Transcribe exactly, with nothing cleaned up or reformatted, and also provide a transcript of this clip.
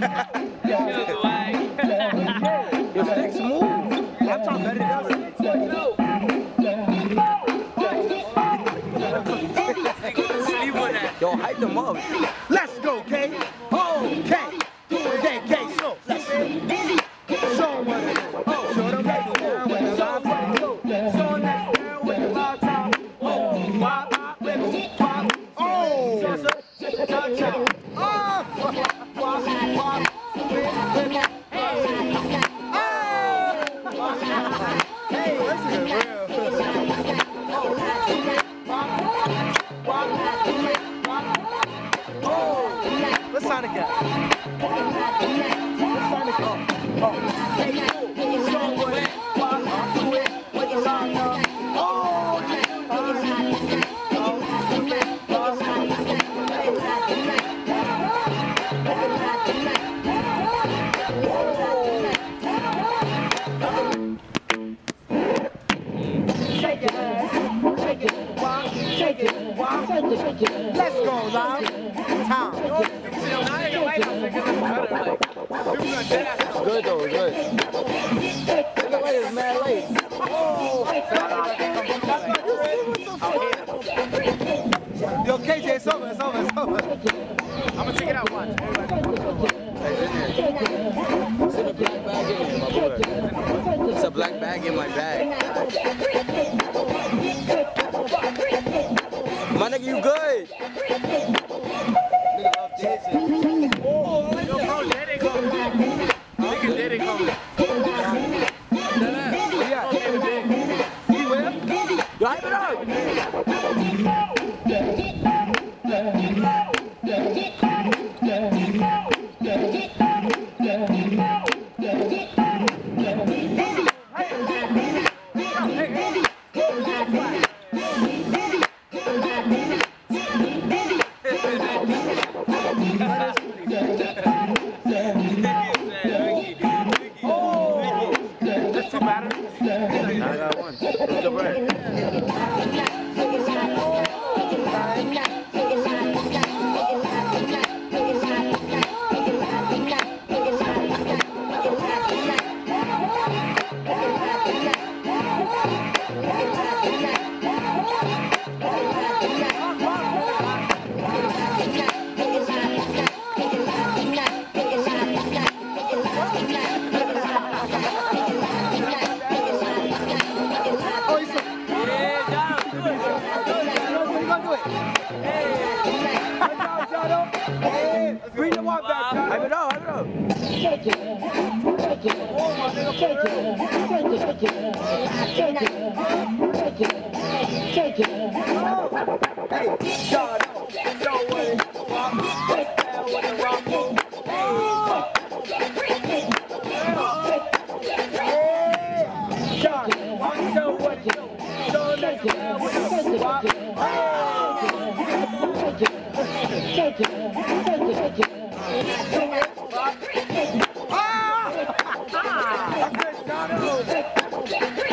Your stick's smooth. I'm talking better than Yo, hype them up. Let's go, K. Okay. K, K, so. Let's go. Show them what it is. Oh, show them that down with the live time. Show them that down with the live time. Oh, wop, wop, wip, wop. Oh. Cha-cha. Oh. Wop, wop, whip, whip. Hey, this is real. Oh, let's sign again. Let's sign again. Oh, hey, you show with it. Walk to it with the line up. Oh, shake it, shake it, walk, shake it, walk, shake it. Let's go, love. Time. Good though, good. Look at it's mad late. Oh, yo, K J, it's over, it's over, it's over. I'm gonna take it out once. It's a black bag in my bag, my bag. My nigga, you good? Nigga love dancing. Oh, yo, bro, let it go. Nigga, let it go. Yeah. You will? Yo, hype it up. I got one. Let's go back. Bring the one back, John. Hype it up, hype it up. Shake it, shake it, oh, my nigga, shake it, shake it, shake it, shake it, hey, John, show what it rock, down with the rock, hey, John, I'm show what it do, show that down with the rock, shake it, shake it, shake it. Ah!